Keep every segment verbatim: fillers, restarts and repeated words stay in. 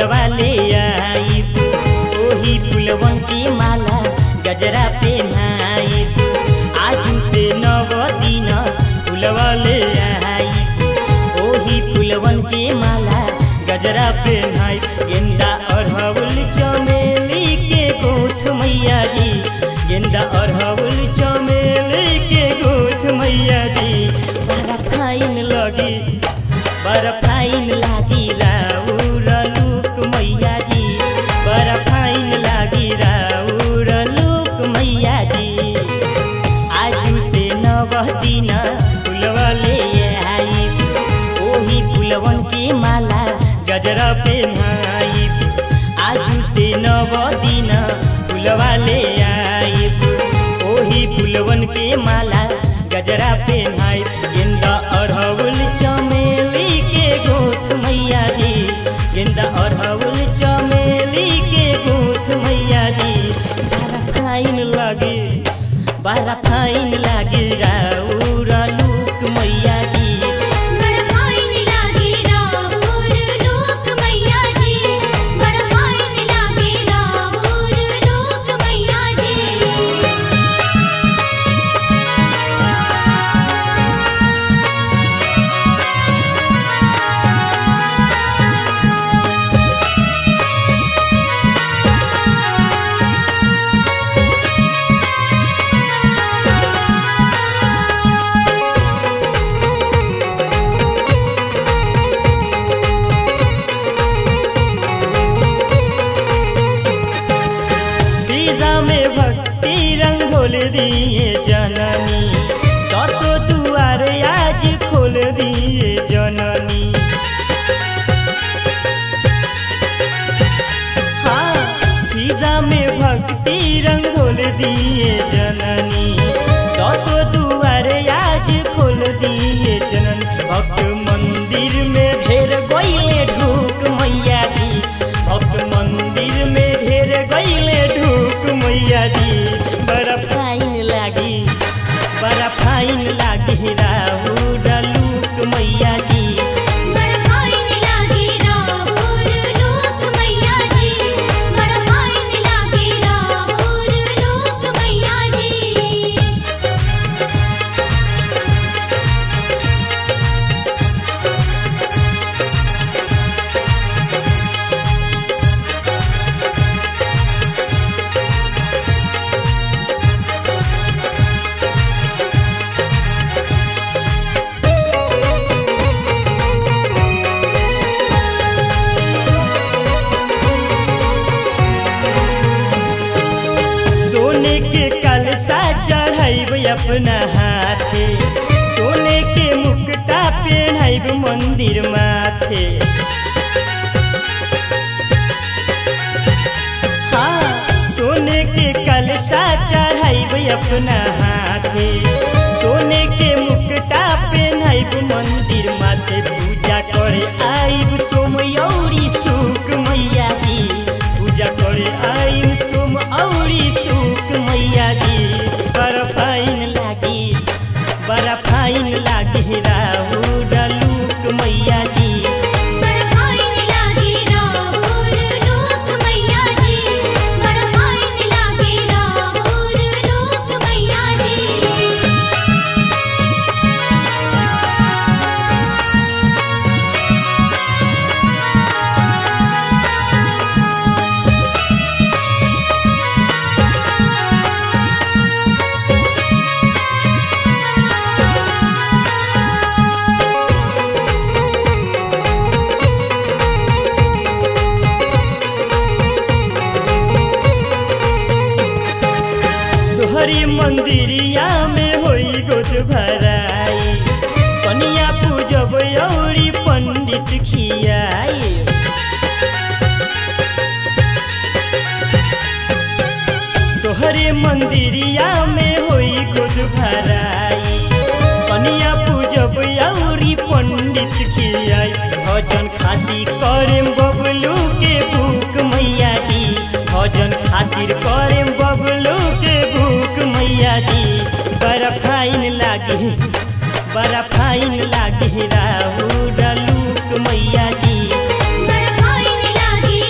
फुलवा ले आइब ओही फुलवन के माला गजरा पहनाइब आजू से नव दिन फुलवा ले आइब ओही फुलवन के माला गजरा पहनाइब गेंदा अड़हुल चमेली के गोथ मैया जी गेंदा अड़हुल चमेली के गोथ मैया जी बड़ा फाइन लगी बड़ा फाइन लागी राउर लुक मैया जी बड़ा फाइन लागी राउर लुक मैया जी आजू से नव दिन फुलवा ले आइब ओही फुलवन के माला गजरा पहनाइब आजू से नव दिन फुलवा ले आइब ओही फुलवन के माला गजरा पहनाइब गेंदा अड़हुल चमेली के गोथ मैया जी गेंदा अड़हुल चमेली के गोथ मैया जी बड़ा फाइन लागे बड़ा फाइन लागे राउर लुक मैया जी दिए जननी दसो दुआर आज खोल दिए जननी हाँ फिजा में भक्ति रंगोल दिए जननी दसो दुआर आज खोल दिए जननी भक्त मंदिर में ढेर गईले ढूक मैया जी भक्त मंदिर में ढेर गईले ढूक मैया जी बड़ा फाइन लागी बड़ा फाइन लागी राउर लुक मैया जी बड़ा फाइन लागी राउर लुक मैया जी बड़ा फाइन लागी राउर लुक मैया जी सोने के कलसा चढ़ाइब अपना हाथे सोने के मुकुटा पहनाइब मंदिर माथे हाँ सोने के कलसा चढ़ाइब अपना हाथे सोने के मुकुटा पहनाइब मंदिर माथे पूजा करे आइब सोमयौरी सुख मैया जी पूजा करे आइब सोम औरी सुख मैया जी बड़ा फाइन लागी बड़ा फाइन लागी राउर लुक मैया जी बड़ा फाइन लागी राउर लुक मैया जी बड़ा फाइन लागी राउर लुक मैया जी तोहरी मंदिरिया में होई गोद भराई कनिया पूजब औरी पंडित खियाई तोहरे मंदिरिया में होई गोद भराई कनिया पूजब औरी पंडित खियाई भजन खाती करे बबलू के भूख मैया जी भजन खातिर करे बबलू के भूख मैया जी बड़ा फाइन लागी बड़ा फाइन लागी राउर लुक मैया जी बड़ा फाइन लागी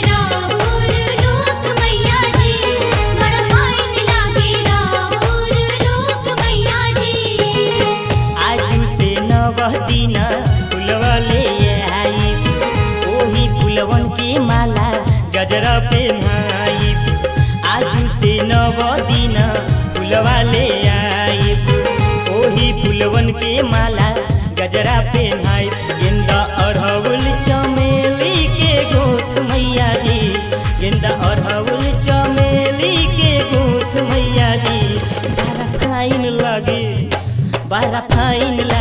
गजरा पेन्हाइब आजू से नव दिन फुलवा ले आइब ओही फुलवन के माला गजरा पेन्हाइब गेंदा अड़हुल चमेली के गोथ मैया जी गेंदा अड़हुल चमेली के गोथ मैया जी बड़ा फाइन लगे बड़ा फाइन